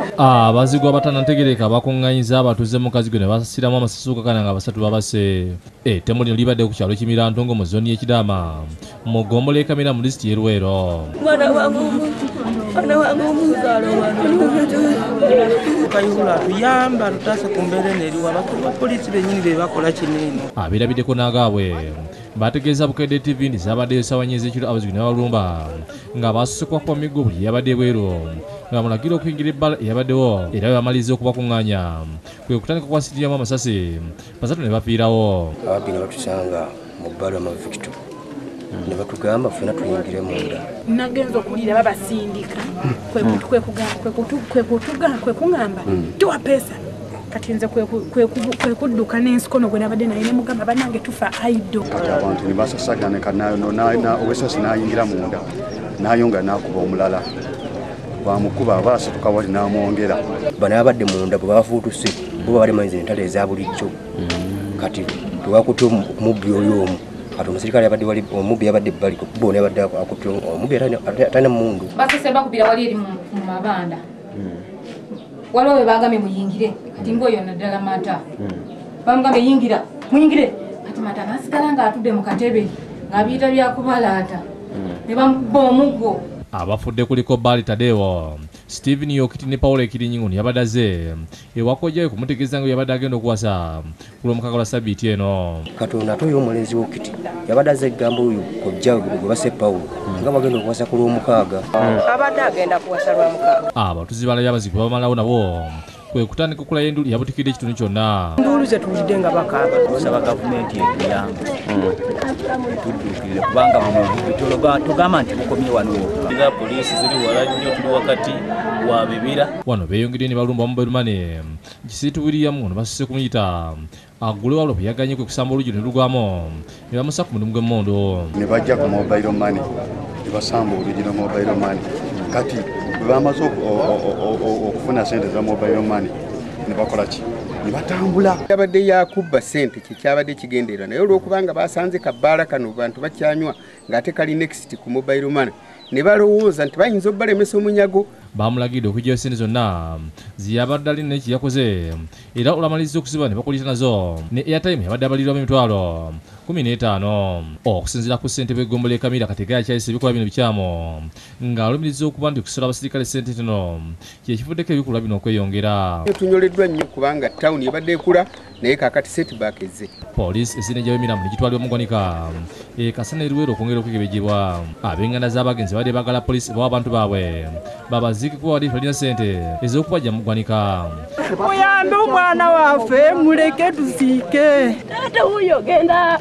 Abazigwa batannategereka bakunganyiza abatuuze mu kazigo ne basasiramu amasasuka kana nga basatu babase. Ettemu lino libadde ku kyalo Kimirantongo mu zooni y'Ekidama mu ggombolola Kamera mu disitulikiti y'e Luweero. Mwana wange omuzaalo kayihula tuyamba tutaase ku mbeera eno abapoliisi bennyini be bakola kinene. Abirabiddeko n'agaabwe bategeeza Bukedde TV nti zaabaddeyo essaawa nnya ez'ekiro abazigwi ne balumba nga baasusekwa ku miggo buli yabadde bweru nga bamulagira okuyingira ebbala eyabaddewo era bamaliza okubakuŋŋaanya kwe kutandika kwasitiramu amasasi basatu ne bafiirawo. Ababbi ne batusanga mu bbala Victor ne batugamba ffena tuyingire munda. Nagenza okuwulira babasindika kwe kuŋŋamba tuwa pesa kati nze kwe kudduka n'ensikono gwe nabadde naye ne mugamba bannange tufa aido. Kati abantu ne basasagana owessasi n'ayingira munda n'ayonga n'akuba omulala bamukuba abaasituka wali n'amwongera. Bano abadde munda bwe bafuutuse bo bali manyiza entalo eza bulijjo kati tewakutte omubbi oyo omu kati omusirikale yabadde wali omubbi yabadde ebbali bona yabadde akutte omubbi atalina mundu. Basese bakubira wali eri mu mabanda waliwo be bagambye muyingire kati ng'oyo naddala Mata bamugambye yingira muyingire kati Mata nasigala ng'atudde mu katebe ng'abiyita byakubalaata ne bamukuba omuggo. Abafudde kuliko Bali Tadewo, Stephen Yokiti ne Paul Ekirinyingu yabadde aze ewakojjayo kumutegeeza nga yabadde agenda okuwasa ku lw'omukaaga lwa Ssabbiiti eno. Katonda atoyo omulenzi Wokiti yabadde aze egamba oyo kojja gwe basse Pawulo nga bagenda okuwasa ku lw'omukaaga. Abadde agenda kuwasa lwa mukaaga. Abatuuze balabye abazigwi bamalawo nabo kwe kutandika okulayo enduulu yabutikidde ekitundu kyonna. Enduulu ze tuwulidde nga bakaaba. Tusaba gavumenti etuyambe tuddukire kubanga buno tugamba nti bukomye wano. Poliisi ziri wala nnyo, tuli wakati wa bibira. Wano beeyongedde ne balumba Mobile Money Kisiitu William ono basise kumuyita agule wabula bwe yaganye kwe kusamba oluggi ne lugwamu ne bamussa ku mulimu gw'emmondo. Ne bajja ku Mobile Money ne basamba oluggi lwa Mobile Money kati bwe bamaze okufuna ssente za Mobile Money ne bakola ki? Ne batambula. Yabadde yakubba ssente kyekyabadde kigendererwa naye olw'okubanga basanze kabbaala kano bantu bakyanywa ng'ate kali next ku Mobile Money ne balowooza nti bayinza obbalemesa omunyago. Bamulagidde okuggyayo ssente zonna ziyabadde alina ne kyeyakoze era olwamaliriza okuziba ne bakulita nazo ne airtime yabadde abalirwamu emitwalo 15 okusinziira ku ssente b'eggombolola e Kamira Kategeya kyayise ebikola bino bikyamu ng'alumiriza okuba nti kusala abasirikale ssente zino kyekivuddeko ebikolwa bino okweyongera. Tunyoleddwa nnyo kubanga tawuni ebadde ekula naye kaakati setback ezze. Poliisi esinejjayo emirambo ne gitwalibwa mu ggwanika Kasana e Luweero okwongera okukebejjebwa. Ab'enganda z'abagenzi badde baagala poliisi bawa abantu baabwe babaziike kuba wali balina ssente ez'okubajja mu ggwanika. Muyambe omwana waffe muleke tusiike. Taata wuyo genda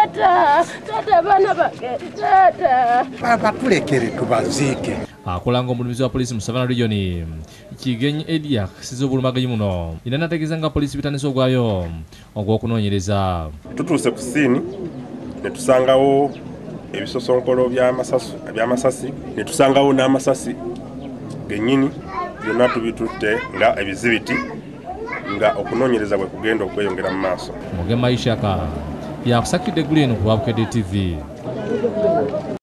taata baana bange taata. Batulekere tubaziike. Akola ng'omulumizi wa poliisi mu Savannah Region Kigenyi Eddie akisiza obulumbaganyi muno era nategeeza nga poliisi bitandise ogwayo ogw'okunoonyereza. Tutuuse ku ssiini ne tusangawo ebisosonkolo by'amasasi ne tusangawo n'amasasi gennyini byonna tubitutte nga ebizibiti nga okunoonyereza bwe kugenda okweyongera mu maaso. Mugema Ishaka yakusakidde Green ku Bukedde TV.